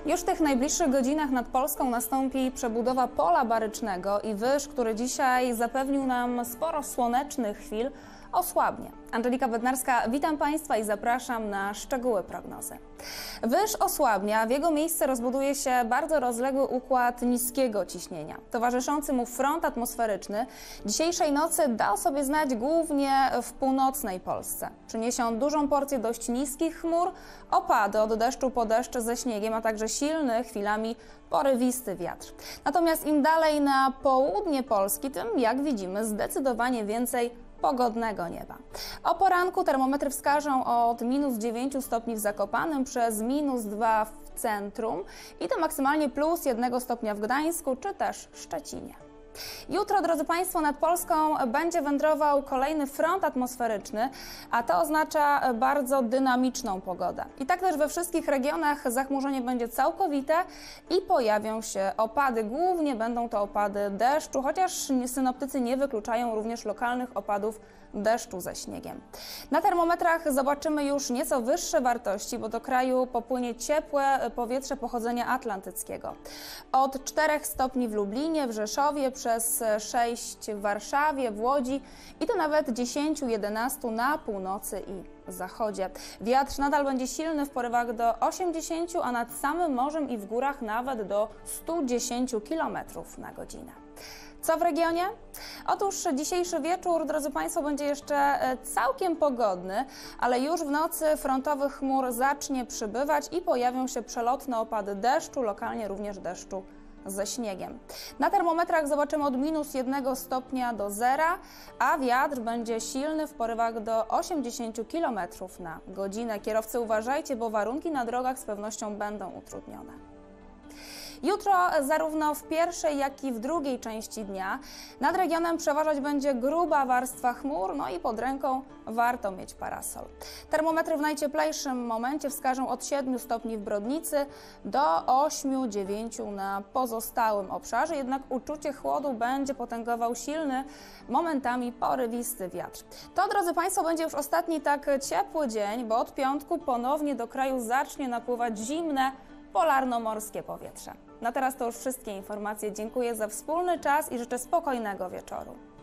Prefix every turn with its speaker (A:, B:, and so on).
A: Już w tych najbliższych godzinach nad Polską nastąpi przebudowa pola barycznego i wyż, który dzisiaj zapewnił nam sporo słonecznych chwil, osłabnie. Angelika Bednarska, witam Państwa i zapraszam na szczegóły prognozy. Wyż osłabnia, w jego miejsce rozbuduje się bardzo rozległy układ niskiego ciśnienia. Towarzyszący mu front atmosferyczny dzisiejszej nocy da o sobie znać głównie w północnej Polsce. Przyniesie on dużą porcję dość niskich chmur, opady od deszczu po deszcz ze śniegiem, a także silny, chwilami porywisty wiatr. Natomiast im dalej na południe Polski, tym, jak widzimy, zdecydowanie więcej pogodnego nieba. O poranku termometry wskażą od -9 stopni w Zakopanem przez -2 w centrum i do maksymalnie +1 stopnia w Gdańsku czy też Szczecinie. Jutro, drodzy Państwo, nad Polską będzie wędrował kolejny front atmosferyczny, a to oznacza bardzo dynamiczną pogodę. I tak też we wszystkich regionach zachmurzenie będzie całkowite i pojawią się opady. Głównie będą to opady deszczu, chociaż synoptycy nie wykluczają również lokalnych opadów deszczu ze śniegiem. Na termometrach zobaczymy już nieco wyższe wartości, bo do kraju popłynie ciepłe powietrze pochodzenia atlantyckiego. Od 4 stopni w Lublinie, w Rzeszowie, przez 6 w Warszawie, w Łodzi i do nawet 10-11 na północy i zachodzie. Wiatr nadal będzie silny w porywach do 80, a nad samym morzem i w górach nawet do 110 km na godzinę. Co w regionie? Otóż dzisiejszy wieczór, drodzy Państwo, będzie jeszcze całkiem pogodny, ale już w nocy frontowych chmur zacznie przybywać i pojawią się przelotne opady deszczu, lokalnie również deszczu ze śniegiem. Na termometrach zobaczymy od -1 stopnia do 0, a wiatr będzie silny w porywach do 80 km na godzinę. Kierowcy, uważajcie, bo warunki na drogach z pewnością będą utrudnione. Jutro zarówno w pierwszej, jak i w drugiej części dnia nad regionem przeważać będzie gruba warstwa chmur, no i pod ręką warto mieć parasol. Termometry w najcieplejszym momencie wskażą od 7 stopni w Brodnicy do 8-9 na pozostałym obszarze, jednak uczucie chłodu będzie potęgował silny, momentami porywisty wiatr. To, drodzy Państwo, będzie już ostatni tak ciepły dzień, bo od piątku ponownie do kraju zacznie napływać zimne, polarno-morskie powietrze. Na teraz to już wszystkie informacje. Dziękuję za wspólny czas i życzę spokojnego wieczoru.